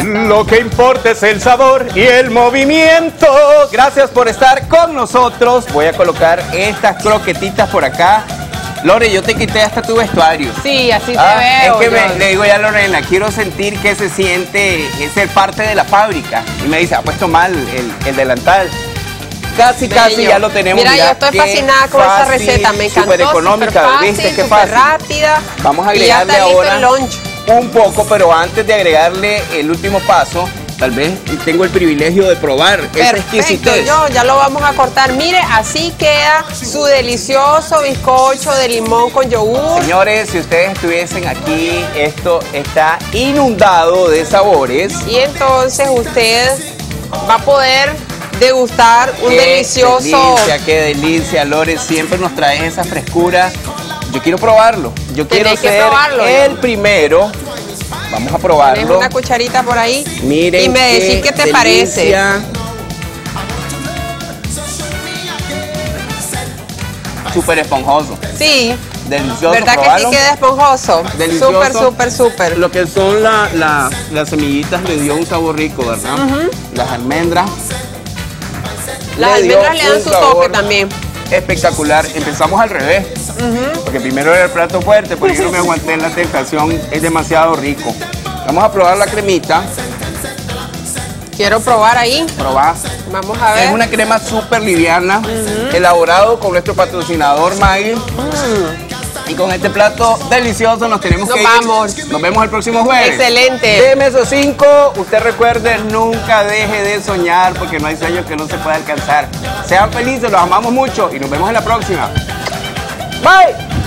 Lo que importa es el sabor y el movimiento. Gracias por estar con nosotros. Voy a colocar estas croquetitas por acá. Lore, yo te quité hasta tu vestuario. Sí, así te veo. Es que le digo ya a Lorena, quiero sentir que se siente ser parte de la fábrica. Y me dice, ha puesto mal el delantal. Casi ya lo tenemos. Mira, yo estoy fascinada con esa receta, me encantó. Súper económica, fácil, ¿viste? Qué súper fácil. rápida. Vamos a agregarle y ya está ahora listo el lunch. un poco, pero antes de agregarle el último paso, tal vez tengo el privilegio de probar esa exquisitez. Ya lo vamos a cortar. Mire, así queda su delicioso bizcocho de limón con yogur. Señores, si ustedes estuviesen aquí, esto está inundado de sabores. Y entonces usted va a poder degustar un delicioso... Qué delicia, Lore, siempre nos traes esa frescura. Yo quiero probarlo. Yo quiero ser el primero. Vamos a probarlo. Tienes una cucharita por ahí. Miren, y me decís qué te parece. Súper esponjoso. Sí. Delicioso. ¿Verdad que sí queda esponjoso? Delicioso. Súper. Lo que son las semillitas le dio un sabor rico, ¿verdad? Las almendras. Las almendras le dan su toque también. Espectacular. Empezamos al revés. Porque primero era el plato fuerte, porque yo no me aguanté en la tentación. Es demasiado rico. Vamos a probar la cremita. Quiero probar ahí. Probar. Vamos a ver. Es una crema súper liviana, elaborado con nuestro patrocinador Maggi. Y con este plato delicioso nos tenemos que ir. Nos vemos el próximo jueves. Excelente. Deme esos 5. Usted recuerde, nunca deje de soñar porque no hay sueño que no se pueda alcanzar. Sean felices, los amamos mucho y nos vemos en la próxima. Bye.